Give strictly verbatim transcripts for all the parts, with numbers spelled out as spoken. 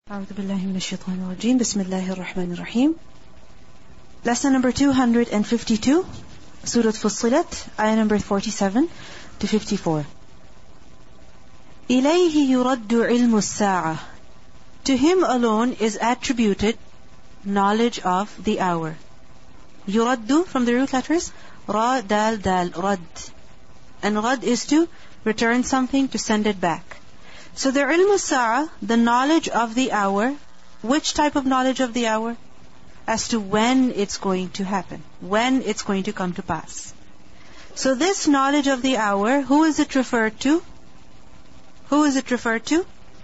أعوذ بالله من الشيطان الرجيم بسم الله الرحمن الرحيم. Lesson number two hundred fifty-two, Surah Fussilat, ayah number forty-seven to fifty-four. إليه يرد علم الساعة. To him alone is attributed knowledge of the hour. يرد from the root letters Ra, Dal, Dal, Rad. And Rad is to return something, to send it back. So the ilm as-sa'a, the knowledge of the hour, which type of knowledge of the hour? As to when it's going to happen, when it's going to come to pass. So this knowledge of the hour, who is it referred to? Who is it referred to?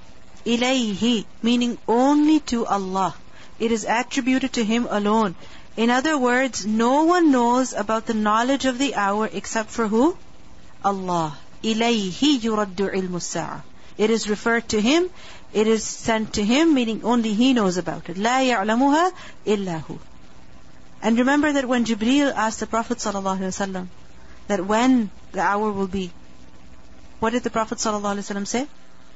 Ilayhi, meaning only to Allah. It is attributed to Him alone. In other words, no one knows about the knowledge of the hour except for who? Allah. Ilayhi yuraddu ilmu as-sa'a. It is referred to Him, it is sent to Him, meaning only He knows about it. لا يعلمها إلا هو. And remember that when Jibreel asked the Prophet ﷺ that when the hour will be, what did the Prophet ﷺ say?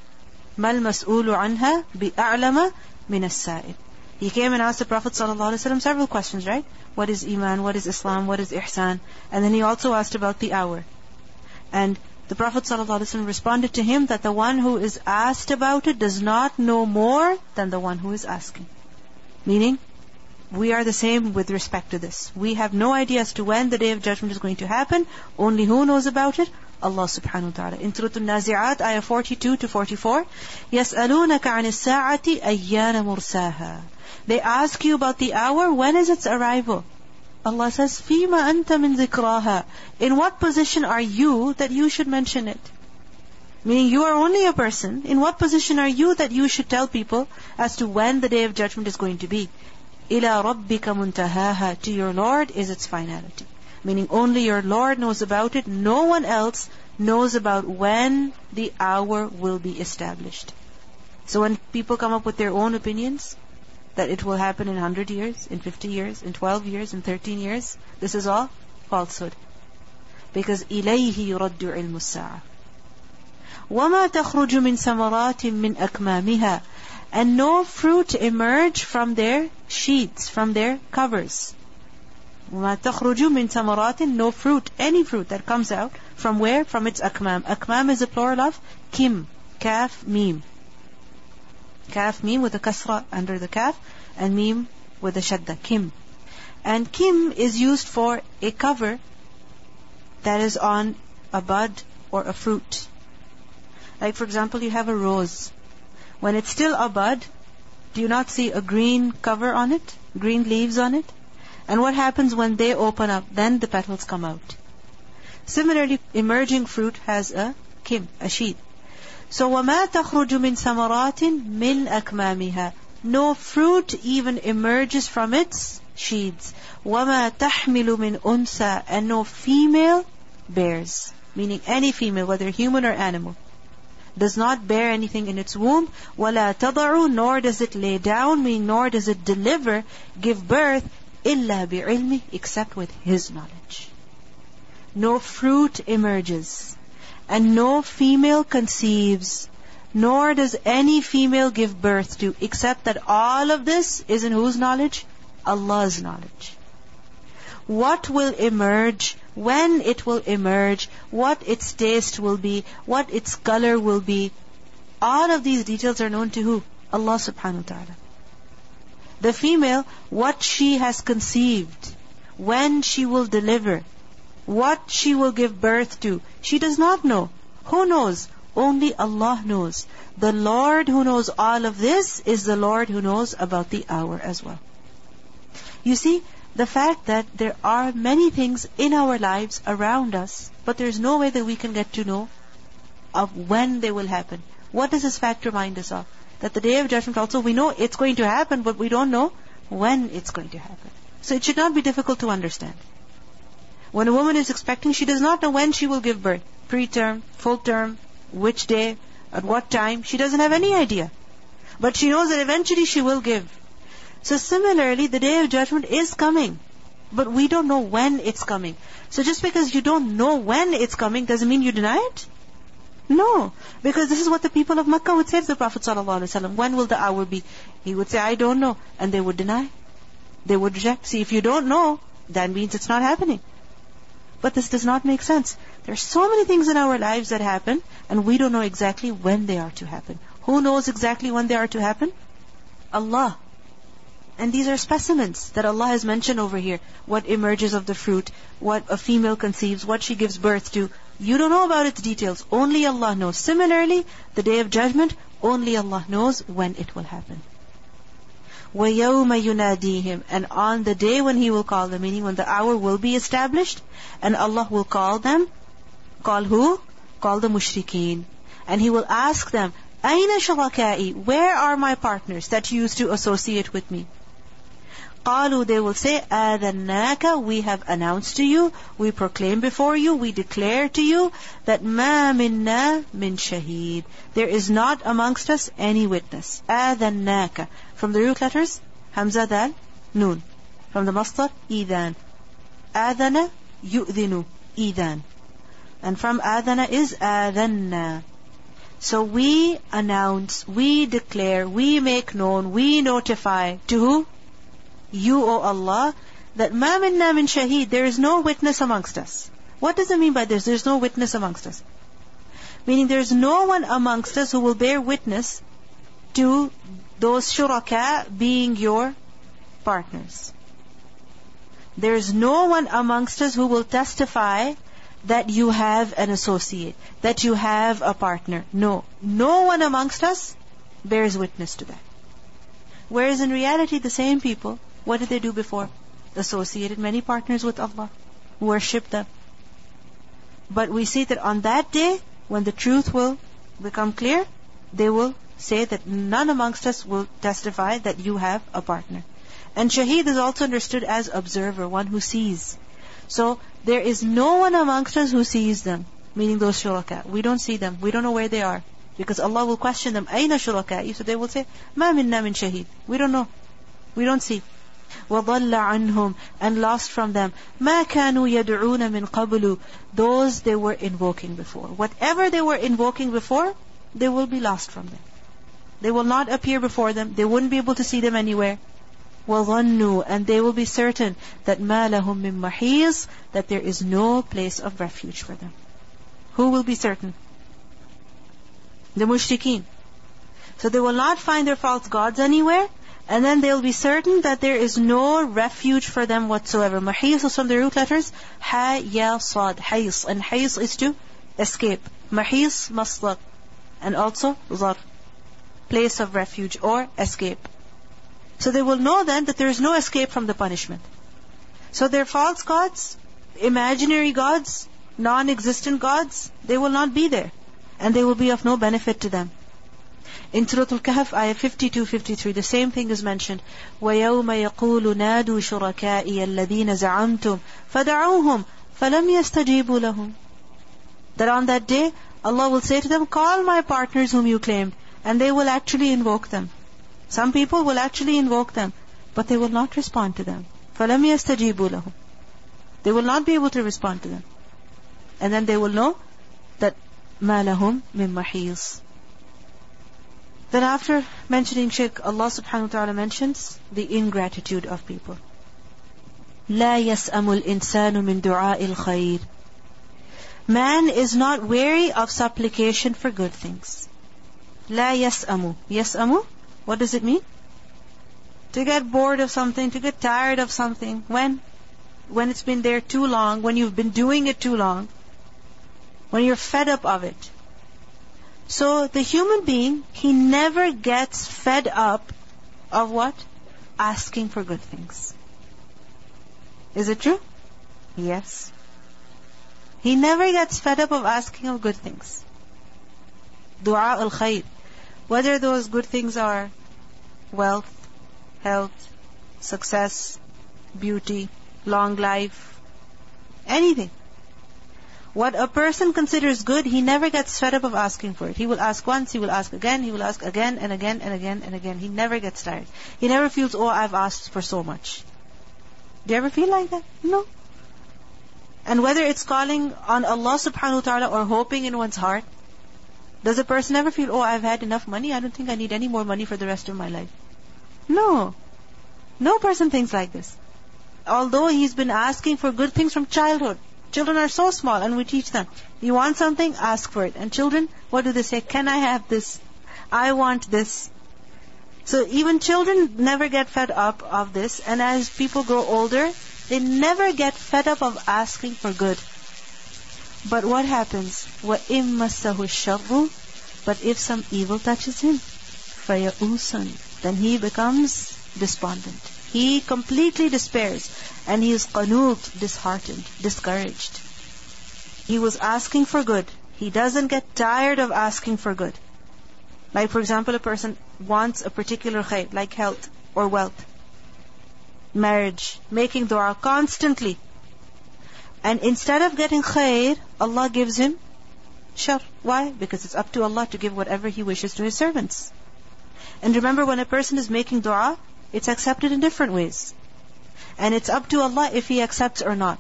مَا الْمَسْئُولُ عَنْهَا بِأَعْلَمَ مِنَ السَّائِلِ. He came and asked the Prophet ﷺ several questions, right? What is Iman? What is Islam? What is Ihsan? And then he also asked about the hour. And the Prophet ﷺ responded to him that the one who is asked about it does not know more than the one who is asking. Meaning, we are the same with respect to this. We have no idea as to when the Day of Judgment is going to happen. Only who knows about it? Allah subhanahu wa ta'ala. In Surah Al-Nazi'at, ayah forty-two to forty-four, يَسْأَلُونَكَ عَنِ السَّاعَةِ أَيَّانَ مُرْسَاهَا. They ask you about the hour, when is its arrival? Allah says, فِيمَ أَنْتَ مِنْ ذِكْرَاهَا. In what position are you that you should mention it? Meaning you are only a person. In what position are you that you should tell people as to when the Day of Judgment is going to be? إِلَى رَبِّكَ مُنْتَهَاهَا. To your Lord is its finality. Meaning only your Lord knows about it. No one else knows about when the hour will be established. So when people come up with their own opinions, that it will happen in one hundred years, in fifty years, in twelve years, in thirteen years, this is all falsehood. Because إِلَيْهِ يُرَدُّ عِلْمُ السَّاعَةِ وَمَا تَخْرُجُ مِنْ ثَمَرَاتٍ مِنْ أَكْمَامِهَا. And no fruit emerge from their sheaths, from their covers. وَمَا تَخْرُجُ مِنْ ثَمَرَاتٍ. No fruit, any fruit that comes out, from where? From its akmam. Akmam is a plural of kim, kaf, mim. Kaf, mim with a kasra under the kaf, and mim with a shadda, kim. And kim is used for a cover that is on a bud or a fruit. Like for example, you have a rose. When it's still a bud, do you not see a green cover on it? Green leaves on it? And what happens when they open up? Then the petals come out. Similarly, emerging fruit has a kim, a sheath. So وَمَا تَخْرُجُ مِنْ ثَمَرَاتٍ مِنْ أَكْمَامِهَا. No fruit even emerges from its sheaths. وَمَا تَحْمِلُ مِنْ أُنْسَى. And no female bears. Meaning any female, whether human or animal, does not bear anything in its womb. وَلَا تَضَعُ. Nor does it lay down, meaning nor does it deliver, give birth, إِلَّا بِعِلْمِهِ. Except with His knowledge. No fruit emerges. And no female conceives, nor does any female give birth to, except that all of this is in whose knowledge? Allah's knowledge. What will emerge, when it will emerge, what its taste will be, what its color will be, all of these details are known to who? Allah subhanahu wa ta'ala. The female, what she has conceived, when she will deliver, what she will give birth to, she does not know. Who knows? Only Allah knows. The Lord who knows all of this is the Lord who knows about the hour as well. You see, the fact that there are many things in our lives around us, but there's no way that we can get to know of when they will happen. What does this fact remind us of? That the Day of Judgment also, we know it's going to happen, but we don't know when it's going to happen. So it should not be difficult to understand. When a woman is expecting, she does not know when she will give birth. Preterm, full term, which day, at what time. She doesn't have any idea. But she knows that eventually she will give. So similarly, the Day of Judgment is coming. But we don't know when it's coming. So just because you don't know when it's coming, doesn't mean you deny it. No, because this is what the people of Makkah would say to the Prophet ﷺ. When will the hour be? He would say, I don't know. And they would deny. They would reject. See, if you don't know, that means it's not happening. But this does not make sense. There are so many things in our lives that happen, and we don't know exactly when they are to happen. Who knows exactly when they are to happen? Allah. And these are specimens that Allah has mentioned over here. What emerges of the fruit, what a female conceives, what she gives birth to. You don't know about its details. Only Allah knows. Similarly, the Day of Judgment, only Allah knows when it will happen. وَيَوْمَ يُنَادِيهِمْ, and on the day when He will call them, meaning when the hour will be established, and Allah will call them. Call who? Call the mushrikeen. And He will ask them, أَيْنَ شُرَكَائِي, where are my partners that you used to associate with me? قالوا, they will say, آذَنَّاكَ, we have announced to you, we proclaim before you, we declare to you that مَا مِنَّا مِنْ شَهِيد, there is not amongst us any witness. آذَنَّاكَ, from the root letters, Hamza, Dal, Noon. From the masdar, إِذَان. آذَنَ, يُؤْذِنُ, إِذَان. And from آذَنَ is آذَنَّا. So we announce, we declare, we make known, we notify to who? You, O Allah, that مَا مِنَّا مِنْ شَهِيد, there is no witness amongst us. What does it mean by this? There is no witness amongst us. Meaning there is no one amongst us who will bear witness to those shuraka being your partners. There is no one amongst us who will testify that you have an associate, that you have a partner. No. No one amongst us bears witness to that. Whereas in reality, the same people, what did they do before? Associated many partners with Allah, worshipped them. But we see that on that day, when the truth will become clear, they will say that none amongst us will testify that you have a partner. And shaheed is also understood as observer, one who sees. So there is no one amongst us who sees them, meaning those shuraka. We don't see them. We don't know where they are. Because Allah will question them, أَيْنَ شُرَكَائِي? So they will say, مَا مِنَّا مِنْ شَهِيد. We don't know. We don't see. وَضَلَّ عَنْهُمْ, and lost from them, مَا كَانُوا يَدْعُونَ مِنْ قَبْلُ, those they were invoking before. Whatever they were invoking before, they will be lost from them. They will not appear before them. They wouldn't be able to see them anywhere. وَظَنُّوا, and they will be certain that مَا لَهُم مِّن مَحِيصٍ, that there is no place of refuge for them. Who will be certain? The mushrikeen. So they will not find their false gods anywhere, and then they'll be certain that there is no refuge for them whatsoever. Mahis is from the root letters Ha, Ya, Sad, Hais. And Hais is to escape. Mahis, masdar. And also Zar, place of refuge or escape. So they will know then that there is no escape from the punishment. So their false gods, imaginary gods, non-existent gods, they will not be there. And they will be of no benefit to them. In Surah Al-Kahf, ayah fifty-two fifty-three, the same thing is mentioned. وَيَوْمَ يَقُولُ نَادُوا شُرَكَائِيَ الَّذِينَ زَعَمْتُمْ فَدَعُوهُمْ فَلَمْ يَسْتَجِيبُوا لَهُمْ. That on that day, Allah will say to them, call my partners whom you claimed, and they will actually invoke them. Some people will actually invoke them, but they will not respond to them. فَلَمْ يَسْتَجِيبُوا لَهُمْ. They will not be able to respond to them. And then they will know that مَا لَهُمْ مِن مَحِيصٍ. Then after mentioning shirk, Allah subhanahu wa ta'ala mentions the ingratitude of people. لَا يَسْأَمُ الْإِنسَانُ مِن دُعَاءِ الْخَيْرِ. Man is not weary of supplication for good things. لَا يَسْأَمُ. يَسْأَمُ? What does it mean? To get bored of something, to get tired of something. When? When it's been there too long, when you've been doing it too long, when you're fed up of it. So the human being, he never gets fed up of what? Asking for good things. Is it true? Yes. He never gets fed up of asking of good things. Dua al-khayr. Whether those good things are wealth, health, success, beauty, long life, anything. What a person considers good, he never gets fed up of asking for it. He will ask once, he will ask again, he will ask again and again and again and again. He never gets tired. He never feels, oh, I've asked for so much. Do you ever feel like that? No. And whether it's calling on Allah subhanahu wa ta'ala or hoping in one's heart, Does a person ever feel, oh, I've had enough money, I don't think I need any more money for the rest of my life? No. No person thinks like this. Although he's been asking for good things from childhood. Children are so small and we teach them. You want something, ask for it. And children, what do they say? Can I have this? I want this. So even children never get fed up of this. And as people grow older, they never get fed up of asking for good. But what happens? وَإِن مَسَّهُ الشَّرُّ But if some evil touches him, فَيَئُوسٌ Then he becomes despondent. He completely despairs. And he is qanut, disheartened, discouraged. He was asking for good. He doesn't get tired of asking for good. Like for example, a person wants a particular khair, like health or wealth, marriage, making dua constantly. And instead of getting khair, Allah gives him shar. Why? Because it's up to Allah to give whatever He wishes to His servants. And remember, when a person is making dua, it's accepted in different ways. And it's up to Allah if He accepts or not.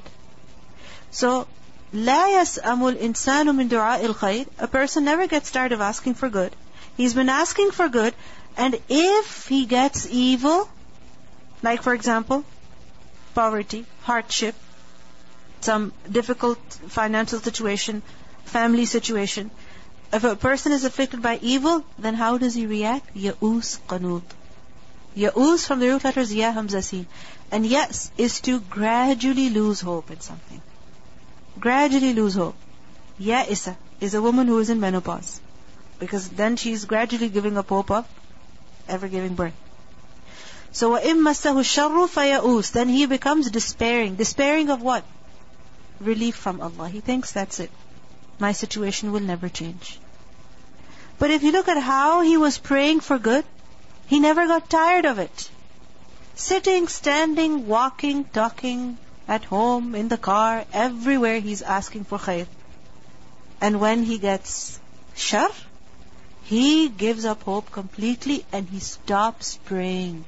So, لا يسأم الإنسان من دعاء الخير. A person never gets tired of asking for good. He's been asking for good, and if he gets evil, like for example, poverty, hardship, some difficult financial situation, family situation, if a person is afflicted by evil, then how does he react? Ya'us qanut. Ya'us from the root letters Ya Hamza Sin. And yes is to gradually lose hope in something. Gradually lose hope. Ya'isa is a woman who is in menopause. Because then she's gradually giving up hope of ever giving birth. So وَإِن مَسَّهُ الشَّرُّ فَيَئُوسٌ Then he becomes despairing. Despairing of what? Relief from Allah. He thinks that's it. My situation will never change. But if you look at how he was praying for good, he never got tired of it. Sitting, standing, walking, talking, at home, in the car, everywhere he's asking for khair. And when he gets shar, he gives up hope completely and he stops praying.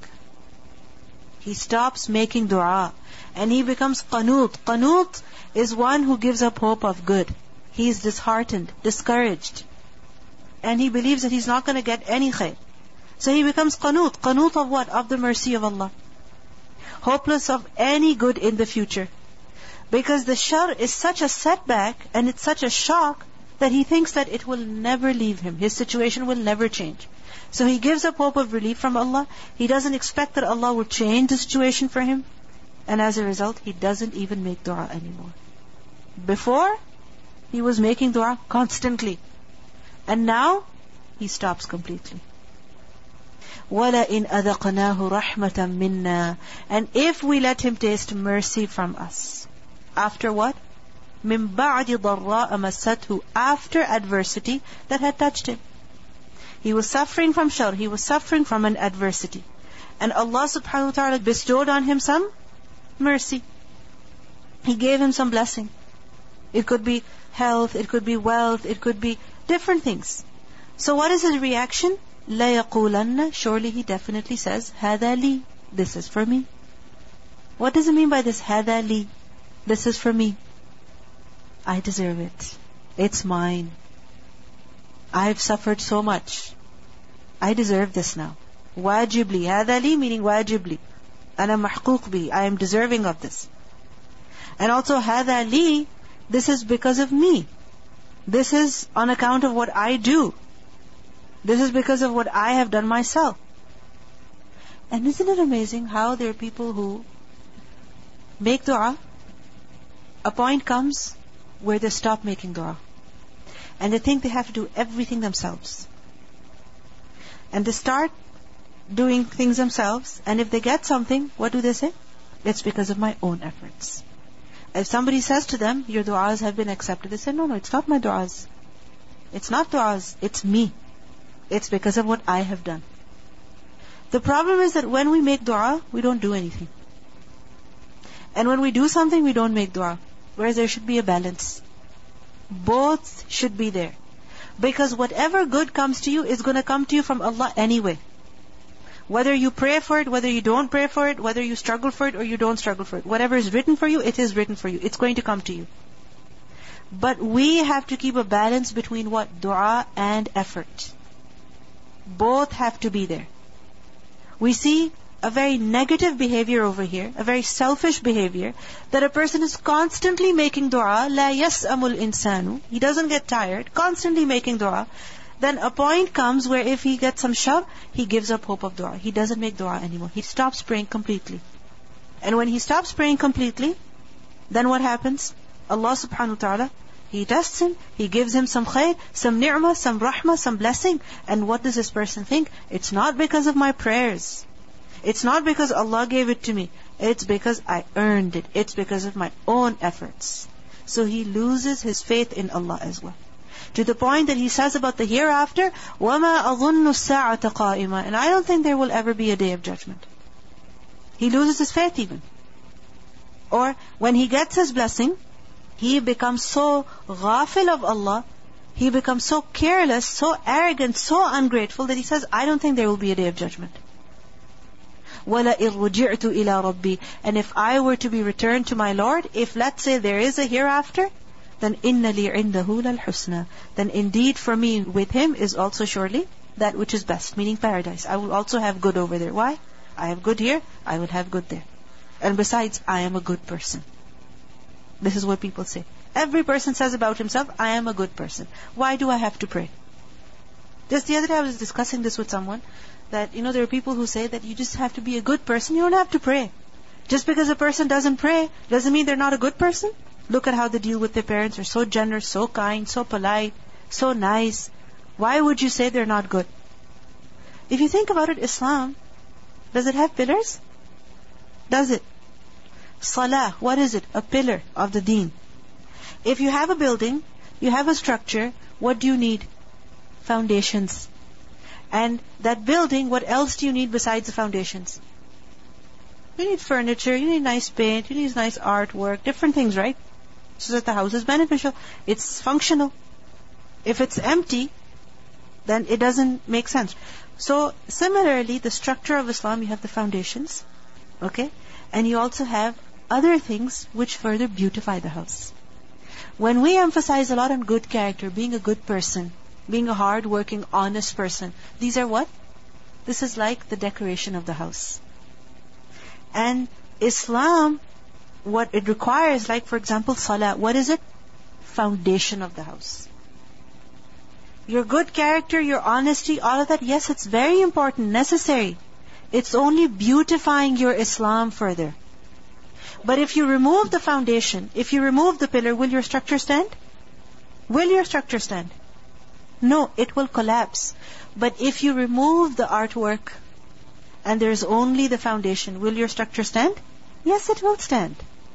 He stops making dua. And he becomes qanut. Qanut is one who gives up hope of good. He is disheartened, discouraged. And he believes that he's not going to get any khair. So he becomes qanut. Qanut of what? Of the mercy of Allah. Hopeless of any good in the future. Because the shar is such a setback and it's such a shock that he thinks that it will never leave him. His situation will never change. So he gives up hope of relief from Allah. He doesn't expect that Allah will change the situation for him. And as a result, he doesn't even make dua anymore. Before, he was making dua constantly. And now, he stops completely. وَلَئِنْ أَذَقْنَاهُ رَحْمَةً مِنَّا And if we let him taste mercy from us. After what? مِن بَعْدِ ضَرَّاءَ مَسَّتْهُ After adversity that had touched him. He was suffering from shar. He was suffering from an adversity. And Allah subhanahu wa ta'ala bestowed on him some mercy. He gave him some blessing. It could be health, it could be wealth, it could be different things. So what is his reaction? لَا يَقُولَنَّ Surely he definitely says, هَذَا لِي This is for me. What does it mean by this? هَذَا لِي This is for me. I deserve it. It's mine. I've suffered so much. I deserve this now. Wajibli. هَذَا لِي meaning wajibli. أَنَا مَحْقُوق بِهِ I am deserving of this. And also هَذَا لِي This is because of me. This is on account of what I do. This is because of what I have done myself. And isn't it amazing how there are people who make dua, a point comes where they stop making dua. And they think they have to do everything themselves. And they start doing things themselves, and if they get something, what do they say? It's because of my own efforts. If somebody says to them, your du'as have been accepted, they say, no, no, it's not my du'as. It's not du'as, it's me. It's because of what I have done. The problem is that when we make dua, we don't do anything. And when we do something, we don't make dua. Whereas there should be a balance. Both should be there. Because whatever good comes to you is going to come to you from Allah anyway. Whether you pray for it, whether you don't pray for it, whether you struggle for it or you don't struggle for it. Whatever is written for you, it is written for you. It's going to come to you. But we have to keep a balance between what? Dua and effort. Both have to be there. We see a very negative behavior over here, a very selfish behavior, that a person is constantly making dua, la yas'amul insanu, he doesn't get tired, constantly making dua. Then a point comes where if he gets some shove, he gives up hope of dua. He doesn't make dua anymore. He stops praying completely. And when he stops praying completely, then what happens? Allah subhanahu wa ta'ala, He tests him, He gives him some khair, some ni'mah, some rahmah, some blessing. And what does this person think? It's not because of my prayers. It's not because Allah gave it to me. It's because I earned it. It's because of my own efforts. So he loses his faith in Allah as well. To the point that he says about the hereafter, وَمَا أَظُنُّ السَّاعَةَ قَائِمًا, and I don't think there will ever be a day of judgment. He loses his faith even. Or when he gets his blessing, he becomes so ghafil of Allah, he becomes so careless, so arrogant, so ungrateful that he says, I don't think there will be a day of judgment. وَلَئِن رُجِعْتُ إِلَىٰ رَبِّي, and if I were to be returned to my Lord, if let's say there is a hereafter, then إِنَّ لِي عِنْدَهُ لَلْحُسْنَى, then indeed for me with Him is also surely that which is best, meaning paradise. I will also have good over there. Why? I have good here, I will have good there. And besides, I am a good person. This is what people say. Every person says about himself, I am a good person. Why do I have to pray? Just the other day I was discussing this with someone, that, you know, there are people who say that you just have to be a good person, you don't have to pray. Just because a person doesn't pray, doesn't mean they're not a good person. Look at how they deal with their parents, are so generous, so kind, so polite, so nice. Why would you say they're not good? If you think about it, Islam, does it have pillars? Does it? Salah, what is it? A pillar of the deen. If you have a building, you have a structure, what do you need? Foundations. And that building, what else do you need besides the foundations? You need furniture, you need nice paint, you need nice artwork, different things, right? So that the house is beneficial. It's functional. If it's empty, then it doesn't make sense. So, similarly, the structure of Islam, you have the foundations, okay? And you also have other things which further beautify the house. When we emphasize a lot on good character, being a good person, being a hard-working, honest person, these are what? This is like the decoration of the house. And Islam, what it requires, like for example, salah, what is it? Foundation of the house. Your good character, your honesty, all of that, yes, it's very important, necessary. It's only beautifying your Islam further. But if you remove the foundation, if you remove the pillar, will your structure stand? Will your structure stand? No, it will collapse. But if you remove the artwork and there's only the foundation, will your structure stand? Yes, it will stand.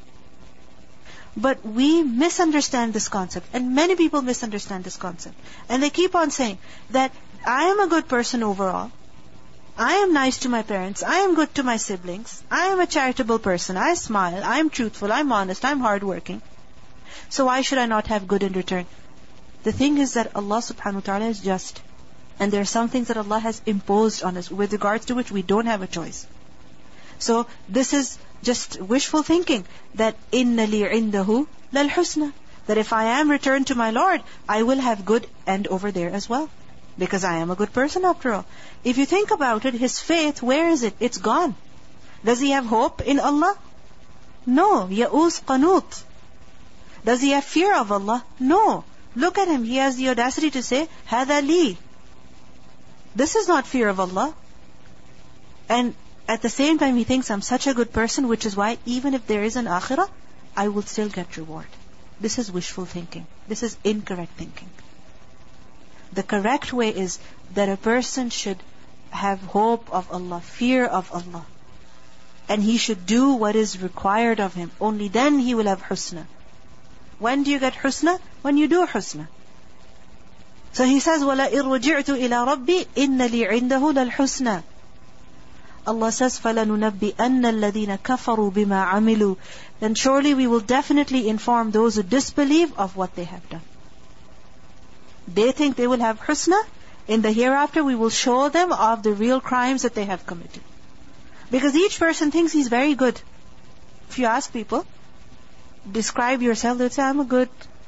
But we misunderstand this concept, and many people misunderstand this concept. And they keep on saying that I am a good person overall. I am nice to my parents. I am good to my siblings. I am a charitable person. I smile. I am truthful. I am honest. I am hardworking. So why should I not have good in return? The thing is that Allah subhanahu wa ta'ala is just. And there are some things that Allah has imposed on us with regards to which we don't have a choice. So this is just wishful thinking that inna li indahu lal husna, that if I am returned to my Lord, I will have good end over there as well. Because I am a good person after all. If you think about it, his faith, where is it? It's gone. Does he have hope in Allah? No. Ya'uz qanut. Does he have fear of Allah? No. Look at him. He has the audacity to say, Hada li. This is not fear of Allah. And at the same time, he thinks, I'm such a good person, which is why even if there is an akhirah, I will still get reward. This is wishful thinking. This is incorrect thinking. The correct way is that a person should have hope of Allah, fear of Allah. And he should do what is required of him. Only then he will have husna. When do you get husna? When you do husna. So he says, وَلَئِن رُجِعْتُ إِلَىٰ رَبِّي إِنَّ لِي عِنْدَهُ لَلْحُسْنَى. Allah says, فَلَنُنَبِّئَنَّ الَّذِينَ كَفَرُوا بِمَا عَمِلُوا. Then surely we will definitely inform those who disbelieve of what they have done. They think they will have husna. In the hereafter, we will show them of the real crimes that they have committed. Because each person thinks he's very good. If you ask people, describe yourself, they'll say, I'm a good,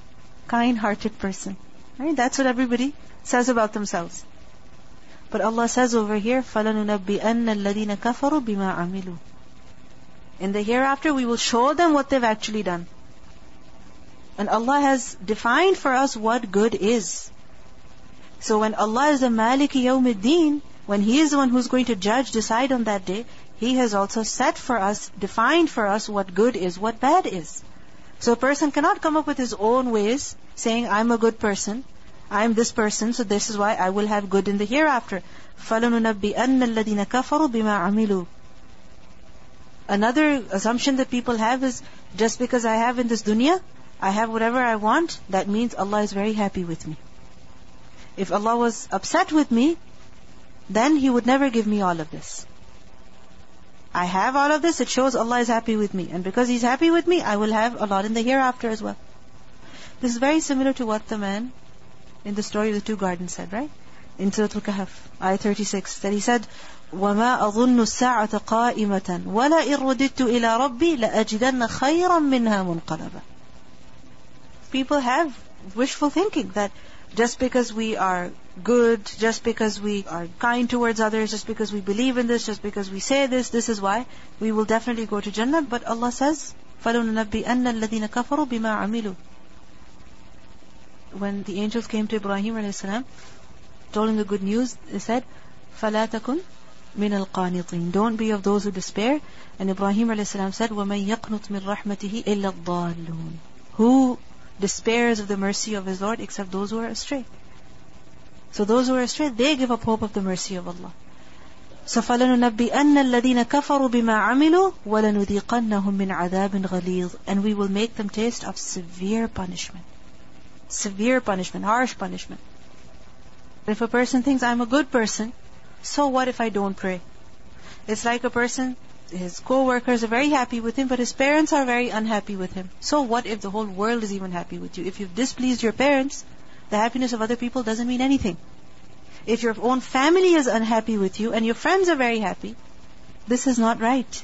kind-hearted person. Right? That's what everybody says about themselves. But Allah says over here, فَلَنُنَبِّئَنَّ الَّذِينَ كَفَرُوا بِمَا عَمِلُوا. In the hereafter, we will show them what they've actually done. And Allah has defined for us what good is. So when Allah is the Maliki Yawmiddin, when He is the one who's going to judge, decide on that day, He has also set for us, defined for us what good is, what bad is. So a person cannot come up with his own ways, saying, I'm a good person, I'm this person, so this is why I will have good in the hereafter. فَلَنُنَبِّئَنَّ الَّذِينَ كَفَرُوا بِمَا عَمِلُوا. Another assumption that people have is, just because I have in this dunya, I have whatever I want, that means Allah is very happy with me. If Allah was upset with me, then He would never give me all of this. I have all of this, it shows Allah is happy with me. And because He's happy with me, I will have a lot in the hereafter as well. This is very similar to what the man in the story of the two gardens said, right? In Surah Al-Kahf, ayah thirty-six, that he said, وَمَا أَظُنُّ السَّاعَةَ قَائِمَةً وَلَئِن رُدِدتُّ إِلَىٰ رَبِّي لَأَجِدَنَّ خَيْرًا مِنْهَا مُنْقَلَبًا. People have wishful thinking that just because we are good, just because we are kind towards others, just because we believe in this, just because we say this, this is why we will definitely go to Jannah. But Allah says, فَلَنُنَبِّئَنَّ الَّذِينَ كَفَرُوا بِمَا عَمِلُوا. When the angels came to Ibrahim alayhi salam, told him the good news, they said, فَلَا تَكُنْ مِنَ الْقَانِطِينَ. Don't be of those who despair. And Ibrahim alayhi salam said, وَمَنْ يَقْنُطْ مِنْ رَحْمَتِهِ إِلَّا الضَّالُّونَ. Who despairs of the mercy of his Lord except those who are astray? So those who are astray, they give up hope of the mercy of Allah. So فَلَنُنَبِّئَنَّ الَّذِينَ كَفَرُوا بِمَا عَمِلُوا وَلَنُذِيقَنَّهُم مِّنْ عَذَابٍ غَلِيظٍ. And we will make them taste of severe punishment. Severe punishment, harsh punishment. If a person thinks, I'm a good person, so what if I don't pray? It's like a person, his co-workers are very happy with him, but his parents are very unhappy with him. So what if the whole world is even happy with you? If you've displeased your parents, the happiness of other people doesn't mean anything. If your own family is unhappy with you and your friends are very happy, this is not right.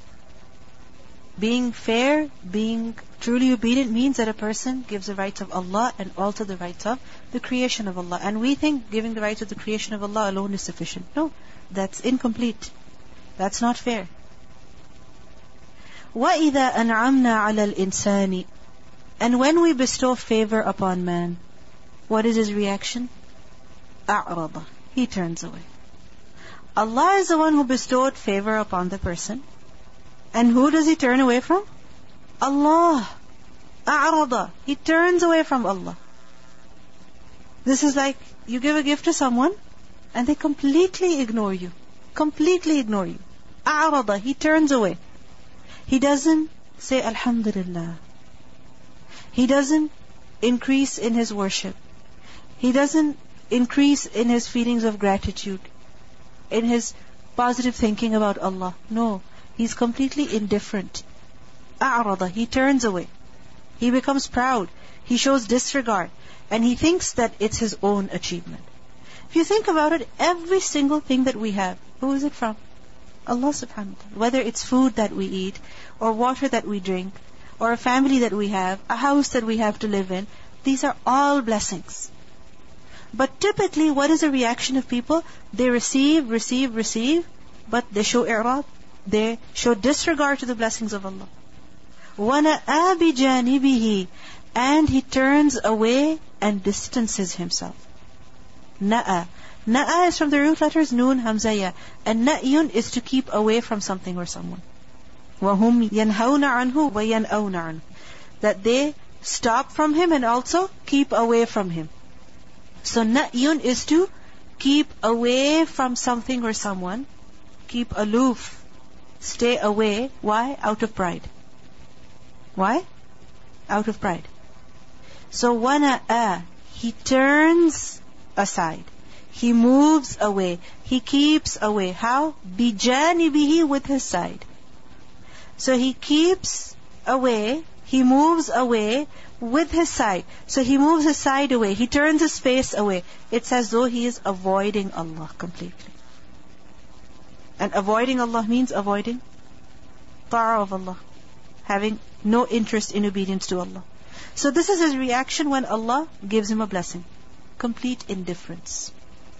Being fair, being truly obedient means that a person gives the rights of Allah and also the rights of the creation of Allah. And we think giving the rights of the creation of Allah alone is sufficient. No, that's incomplete. That's not fair. وَإِذَا أَنْعَمْنَا عَلَى الْإِنسَانِ. And when we bestow favor upon man, what is his reaction? أَعْرَضَ. He turns away. Allah is the one who bestowed favor upon the person. And who does he turn away from? Allah. أَعْرَضَ. He turns away from Allah. This is like you give a gift to someone and they completely ignore you. Completely ignore you. أَعْرَضَ. He turns away. He doesn't say Alhamdulillah. He doesn't increase in his worship. He doesn't increase in his feelings of gratitude, in his positive thinking about Allah. No, he's completely indifferent. أَعْرَضَ. He turns away. He becomes proud. He shows disregard. And he thinks that it's his own achievement. If you think about it, every single thing that we have, who is it from? Allah subhanahu wa ta'ala. Whether it's food that we eat, or water that we drink, or a family that we have, a house that we have to live in, these are all blessings. But typically, what is the reaction of people? They receive, receive, receive, but they show i'rad. They show disregard to the blessings of Allah. وَنَأَى بِجَانِبِهِ. And he turns away and distances himself. Na'a. Na'a is from the root letters Nun, Hamzaya. And na'yun is to keep away from something or someone. وَهُمْ يَنْهَوْنَ عَنْهُ وَيَنْأَوْنَ عَنْهُ. That they stop from him and also keep away from him. So na'yun is to keep away from something or someone. Keep aloof. Stay away. Why? Out of pride. Why? Out of pride. So وَنَأَى. He turns aside. He moves away. He keeps away. How? بِجَانِبِهِ. With his side. So he keeps away. He moves away with his side. So he moves his side away. He turns his face away. It's as though he is avoiding Allah completely. And avoiding Allah means avoiding ta'ah of Allah. Having no interest in obedience to Allah. So this is his reaction when Allah gives him a blessing. Complete indifference.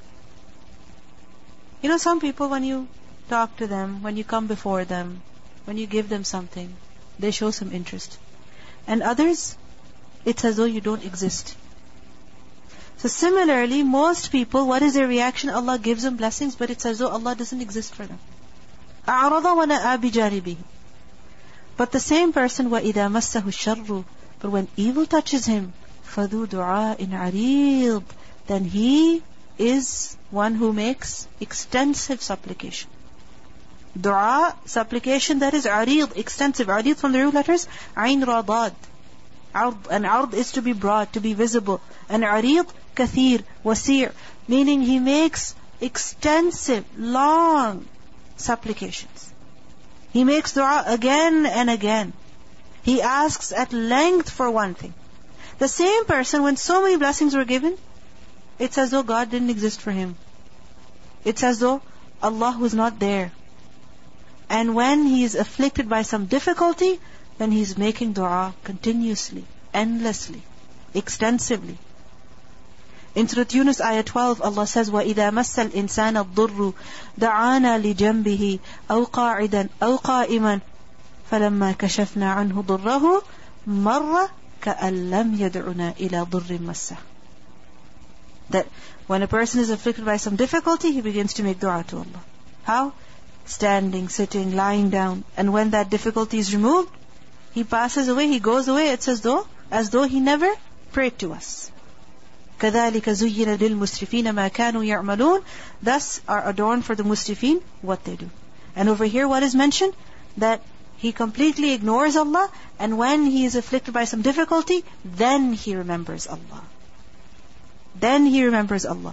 You know, some people, when you talk to them, when you come before them, when you give them something, they show some interest. And others, it's as though you don't exist. So similarly, most people, what is their reaction? Allah gives them blessings, but it's as though Allah doesn't exist for them. أَعْرَضَ وَنَأَى بِجَانِبِهِ. But the same person, وَإِذَا مَسَّهُ الشَّرُّ, but when evil touches him, فَذُو دُعَاءٍ عَرِيضٍ, then he is one who makes extensive supplication. Dua, supplication that is عريض, extensive. عريض from the root letters, عين رضاد. And ard is to be broad, to be visible. And عريض, kathir, wasir, meaning he makes extensive, long supplications. He makes dua again and again. He asks at length for one thing. The same person, when so many blessings were given, it's as though God didn't exist for him. It's as though Allah was not there. And when he is afflicted by some difficulty, then he's making dua continuously, endlessly, extensively. In Surah Yunus, ayah twelve, Allah says, وَإِذَا مَسَّ الْإِنسَانَ الضُّرُّ دَعَانَا لِجَنْبِهِ أَوْ قَاعِدًا أَوْ قَائِمًا فَلَمَّا كَشَفْنَا عَنْهُ ضُرَّهُ مَرَّ كَأَن لَّمْ يَدْعُنَا إِلَى ضُرٍّ مَسَّهُ. That when a person is afflicted by some difficulty, he begins to make dua to Allah. How? Standing, sitting, lying down. And when that difficulty is removed, he passes away, he goes away. It's as though, as though he never prayed to us. كَذَلِكَ زُيِّنَ لِلْمُسْرِفِينَ مَا كَانُوا يَعْمَلُونَ. Thus are adorned for the musrifin what they do. And over here what is mentioned? That he completely ignores Allah, and when he is afflicted by some difficulty, then he remembers Allah. Then he remembers Allah.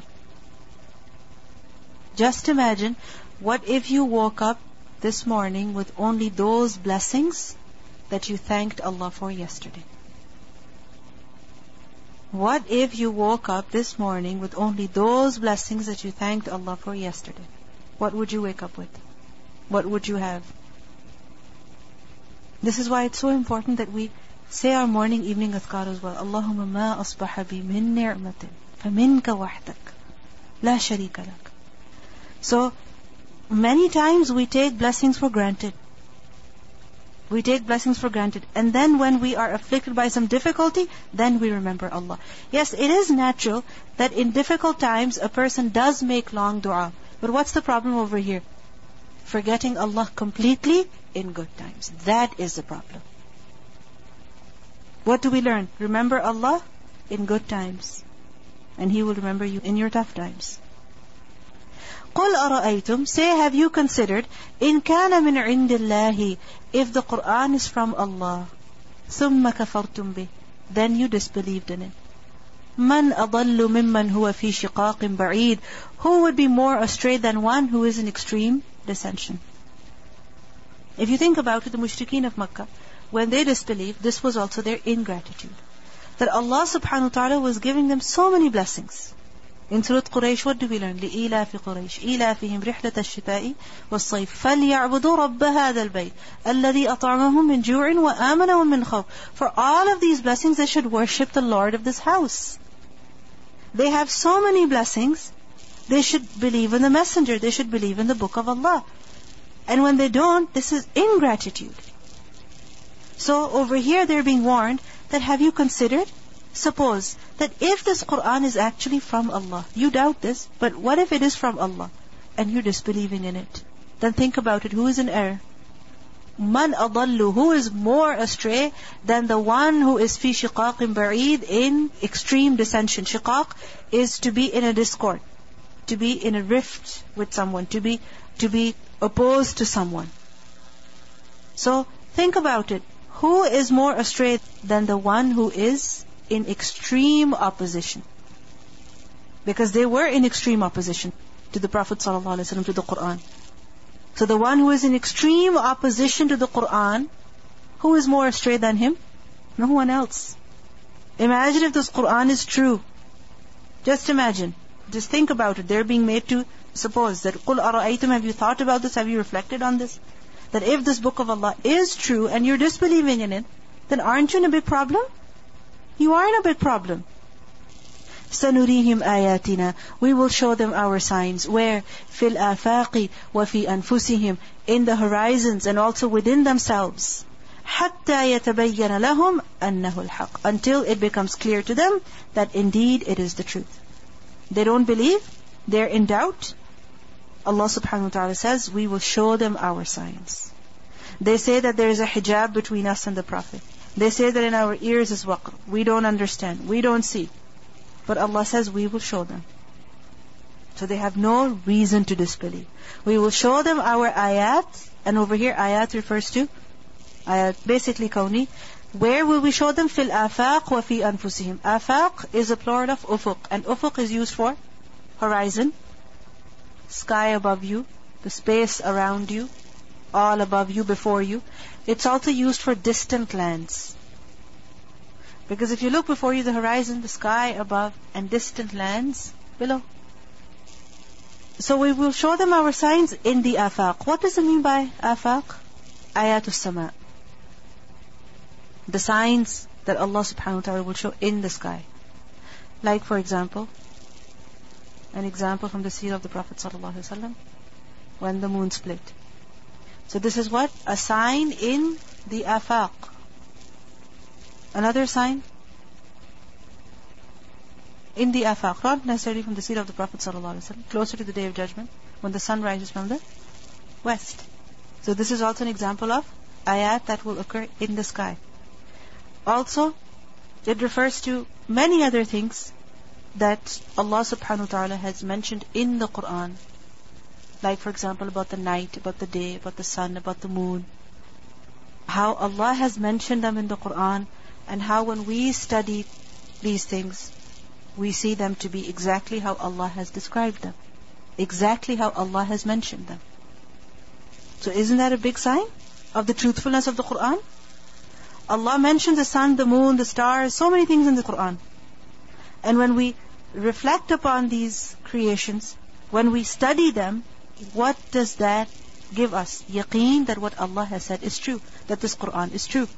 Just imagine, what if you woke up this morning with only those blessings that you thanked Allah for yesterday? What if you woke up this morning with only those blessings that you thanked Allah for yesterday? What would you wake up with? What would you have? This is why it's so important that we say our morning, evening azkar as well. Allahumma ma asbaha bi min ni'matin faminka wahdak la sharika lak. So, many times we take blessings for granted. We take blessings for granted. And then when we are afflicted by some difficulty, then we remember Allah. Yes, it is natural that in difficult times a person does make long dua. But what's the problem over here? Forgetting Allah completely in good times. That is the problem. What do we learn? Remember Allah in good times. And He will remember you in your tough times. قُلْ أَرَأَيْتُمْ, say, have you considered, إِنْ كَانَ مِنْ عِنْدِ اللَّهِ, if the Qur'an is from Allah, ثُمَّ كَفَرْتُمْ بِهِ, then you disbelieved in it. مَنْ أَضَلُّ مِمَّنْ هُوَ فِي شِقَاقٍ بَعِيدٍ, who would be more astray than one who is in extreme dissension? If you think about it, the mushrikeen of Makkah, when they disbelieved, this was also their ingratitude. That Allah subhanahu wa ta'ala was giving them so many blessings. In Surah Quraysh, what do we learn? لِإِيلَافِ قُرَيْشٍ إِيلَافِهِمْ رِحْلَةَ الشِّتَاءِ وَالصَّيْفِ فَلْيَعْبُدُوا رَبَّ هَذَا الْبَيْتِ الَّذِي أَطْعَمَهُم مِّن جُوعٍ وَآمَنَهُم مِّنْ خَوْفٍ. For all of these blessings, they should worship the Lord of this house. They have so many blessings, they should believe in the messenger, they should believe in the book of Allah. And when they don't, this is ingratitude. So over here they're being warned that, have you considered? Suppose that if this Qur'an is actually from Allah, you doubt this, but what if it is from Allah and you're disbelieving in it? Then think about it, who is in error? Man adallu, who is more astray than the one who is fi shiqaqin ba'id, in extreme dissension. Shiqaq is to be in a discord, to be in a rift with someone, to be to be opposed to someone. So think about it. Who is more astray than the one who is in extreme opposition? Because they were in extreme opposition to the Prophet ﷺ, to the Qur'an. So the one who is in extreme opposition to the Qur'an, who is more astray than him? No one else. Imagine if this Qur'an is true. Just imagine. Just think about it. They're being made to suppose that, قُلْ أَرَأَيْتُمْ, have you thought about this? Have you reflected on this? That if this book of Allah is true and you're disbelieving in it, then aren't you in a big problem? You are in a big problem. سَنُرِيهِمْ آيَاتِنَا We will show them our signs. Where? فِي الْآفَاقِ وَفِي أَنفُسِهِمْ In the horizons and also within themselves. حَتَّى يَتَبَيَّنَ لَهُمْ أَنَّهُ الْحَقِّ Until it becomes clear to them that indeed it is the truth. They don't believe, they're in doubt. Allah subhanahu wa ta'ala says, we will show them our signs. They say that there is a hijab between us and the Prophet. They say that in our ears is waqr. We don't understand, we don't see. But Allah says, we will show them. So they have no reason to disbelieve. We will show them our ayat. And over here, ayat refers to ayat, basically kauni. Where will we show them? Fil afaq wa fi anfusihim. Afaq is a plural of ufuq. And ufuq is used for horizon, sky above you, the space around you, all above you, before you. It's also used for distant lands. Because if you look before you, the horizon, the sky above, and distant lands below. So we will show them our signs in the afaq. What does it mean by afaq? Ayatul sama. The signs that Allah subhanahu wa ta'ala will show in the sky. Like for example, an example from the seerah of the Prophet sallallahu alaihi wasallam, when the moon split. So this is what? A sign in the afaq. Another sign in the afaq, not necessarily from the seerah of the Prophet sallallahu alaihi wasallam, closer to the Day of Judgment, when the sun rises from the west. So this is also an example of ayat that will occur in the sky. Also, it refers to many other things that Allah subhanahu wa ta'ala has mentioned in the Quran. Like for example, about the night, about the day, about the sun, about the moon. How Allah has mentioned them in the Quran, and how when we study these things, we see them to be exactly how Allah has described them. Exactly how Allah has mentioned them. So isn't that a big sign of the truthfulness of the Quran? Allah mentioned the sun, the moon, the stars, so many things in the Quran. And when we reflect upon these creations, when we study them, what does that give us? Yaqeen that what Allah has said is true, that this Quran is true.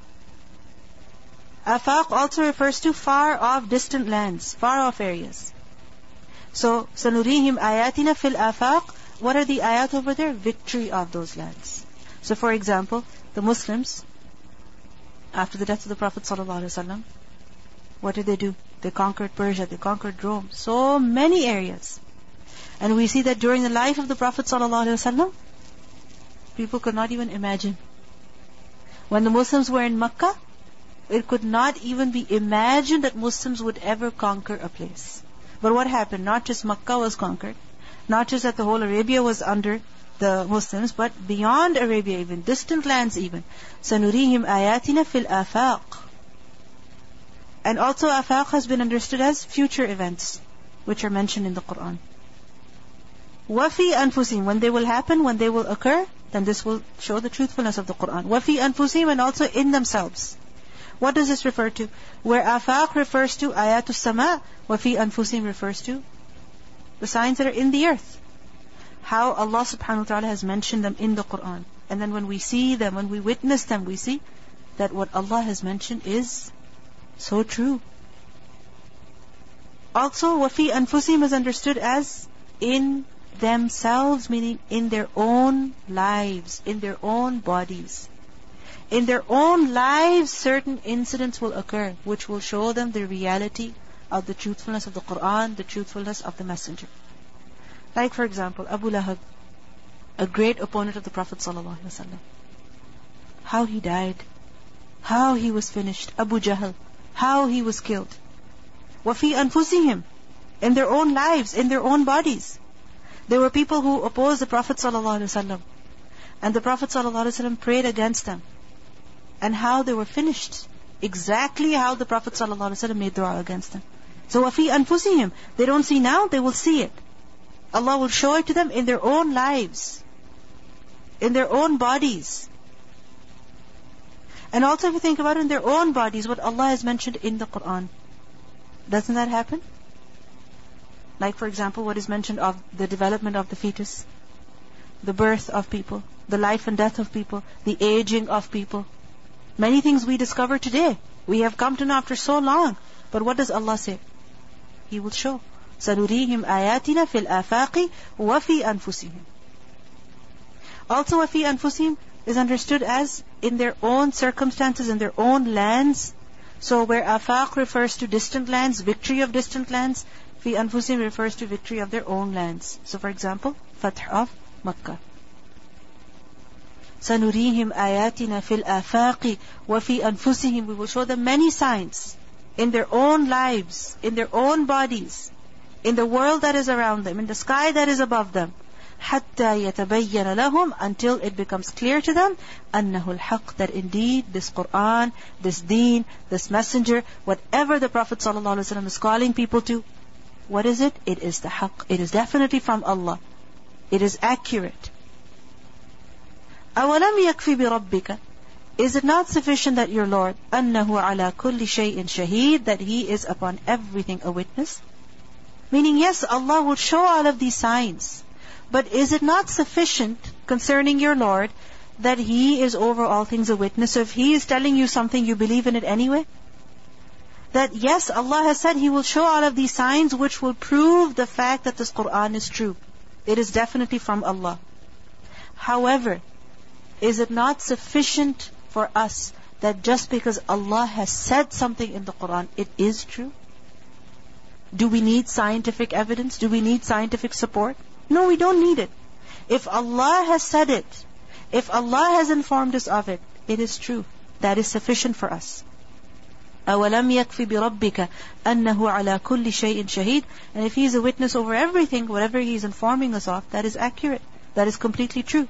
Afaq also refers to far off distant lands, far off areas. So, sanurihim ayatina fil afaq. What are the ayat over there? Victory of those lands. So for example, the Muslims, after the death of the Prophet ﷺ, what did they do? They conquered Persia, they conquered Rome, so many areas. And we see that during the life of the Prophet ﷺ, people could not even imagine. When the Muslims were in Makkah, it could not even be imagined that Muslims would ever conquer a place. But what happened? Not just Makkah was conquered, not just that the whole Arabia was under the Muslims, but beyond Arabia even, distant lands even. سَنُرِيهِمْ آيَاتِنَا فِي الْآفَاقِ. And also afaq has been understood as future events, which are mentioned in the Quran. وَفِي أَنفُسِهِمْ. When they will happen, when they will occur, then this will show the truthfulness of the Quran. وَفِي أَنفُسِهِمْ. And also in themselves. What does this refer to? Where afaq refers to ayatul sama, وَفِي أَنفُسِهِمْ refers to the signs that are in the earth. How Allah subhanahu wa ta'ala has mentioned them in the Quran. And then when we see them, when we witness them, we see that what Allah has mentioned is so true. Also, وَفِي أَنفُسِهِمْ is understood as in themselves, meaning in their own lives, in their own bodies. In their own lives, certain incidents will occur, which will show them the reality of the truthfulness of the Quran, the truthfulness of the Messenger. Like for example, Abu Lahab, a great opponent of the Prophet ﷺ. How he died, how he was finished. Abu Jahl, how he was killed. وَفِي أَنفُسِهِمْ. In their own lives, in their own bodies. There were people who opposed the Prophet ﷺ, and the Prophet ﷺ prayed against them, and how they were finished. Exactly how the Prophet ﷺ made dua against them. So وَفِي أَنفُسِهِمْ. They don't see now, they will see it. Allah will show it to them in their own lives, in their own bodies. And also if you think about it, in their own bodies, what Allah has mentioned in the Quran. Doesn't that happen? Like for example, what is mentioned of the development of the fetus, the birth of people, the life and death of people, the aging of people. Many things we discover today, we have come to know after so long, But what does Allah say? He will show. سَنُرِيهِمْ آيَاتِنَا فِي الْآفَاقِ وَفِي أَنفُسِهِمْ. Also, وَفِي أَنفُسِهِمْ is understood as in their own circumstances, in their own lands. So where afaq refers to distant lands, victory of distant lands, fi anfusihim refers to victory of their own lands. So for example, Fath of Makkah. سَنُرِيهِمْ آيَاتِنَا فِي الْآفَاقِ وَفِي أَنفُسِهِمْ. We will show them many signs in their own lives, in their own bodies, in the world that is around them, in the sky that is above them. حَتَّى يَتَبَيَّنَ لَهُمْ, until it becomes clear to them, أَنَّهُ الْحَقِّ, that indeed this Qur'an, this deen, this messenger, whatever the Prophet ﷺ is calling people to, what is it? It is the haqq. It is definitely from Allah. It is accurate. أَوَلَمْ يَكْفِ بِرَبِّكَ, is it not sufficient that your Lord, أَنَّهُ عَلَى كُلِّ شَيْءٍ شَهِيدٌ, that He is upon everything a witness? Meaning, yes, Allah will show all of these signs, but is it not sufficient concerning your Lord that He is over all things a witness? So if He is telling you something, you believe in it anyway? That yes, Allah has said He will show all of these signs which will prove the fact that this Qur'an is true. It is definitely from Allah. However, is it not sufficient for us that just because Allah has said something in the Qur'an, it is true? Do we need scientific evidence? Do we need scientific support? No, we don't need it. If Allah has said it, if Allah has informed us of it, it is true. That is sufficient for us. أَوَلَمْ يَكْفِ بِرَبِّكَ أَنَّهُ عَلَى كُلِّ شَيْءٍ شَهِيدٌ. And if He is a witness over everything, whatever He is informing us of, that is accurate. That is completely true.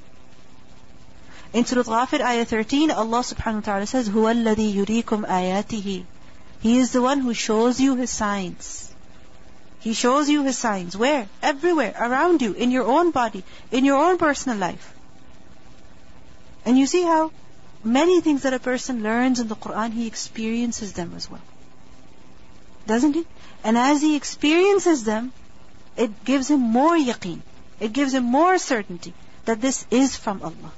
In Surah Ghafir, ayah thirteen, Allah subhanahu wa ta'ala says, هُوَ الَّذِي يُرِيكُمْ آيَاتِهِ. He is the one who shows you His signs. He shows you His signs. Where? Everywhere, around you, in your own body, in your own personal life. And you see how many things that a person learns in the Qur'an, he experiences them as well. Doesn't he? And as he experiences them, it gives him more yaqeen. It gives him more certainty that this is from Allah.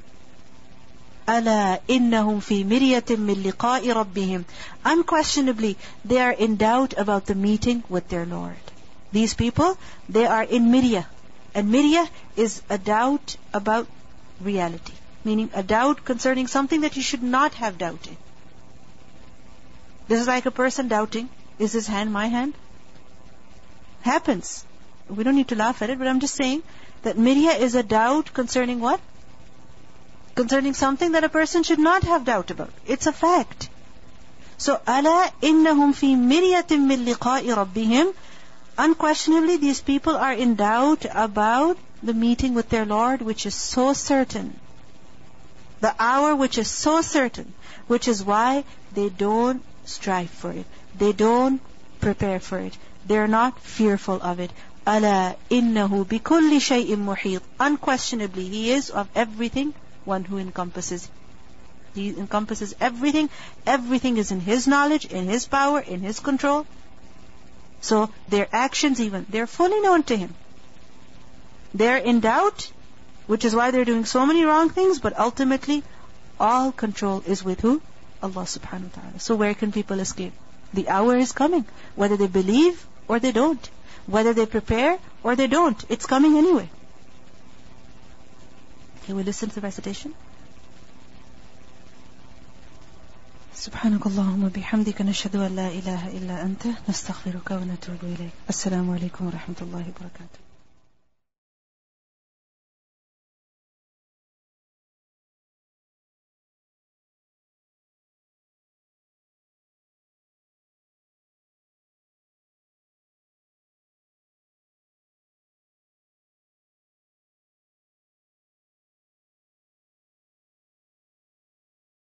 أَلَا إِنَّهُمْ فِي مِرْيَةٍ مِّن لِقَاءِ رَبِّهِمْ. Unquestionably, they are in doubt about the meeting with their Lord. These people, they are in miryah. And miryah is a doubt about reality. Meaning a doubt concerning something that you should not have doubted. This is like a person doubting, is his hand my hand? Happens. We don't need to laugh at it, but I'm just saying that miryah is a doubt concerning what? Concerning something that a person should not have doubt about. It's a fact. So, أَلَا إِنَّهُمْ فِي مِرْيَةٍ مِّن لِقَاءِ رَبِّهِمْ. Unquestionably, these people are in doubt about the meeting with their Lord, which is so certain. The hour which is so certain, which is why they don't strive for it. They don't prepare for it. They're not fearful of it. أَلَا إِنَّهُ بِكُلِّ شَيْءٍ مُحِيطٌ. Unquestionably, He is of everything one who encompasses. He encompasses everything. Everything is in His knowledge, in His power, in His control. So their actions even, they're fully known to Him. They're in doubt, which is why they're doing so many wrong things, but ultimately, all control is with who? Allah subhanahu wa ta'ala. So where can people escape? The hour is coming. Whether they believe or they don't. Whether they prepare or they don't. It's coming anyway. Can we listen to the recitation? سبحانك اللهم بحمدك نشهد أن لا إله إلا أنت نستغفرك ونتوب إليك. السلام عليكم ورحمة الله وبركاته.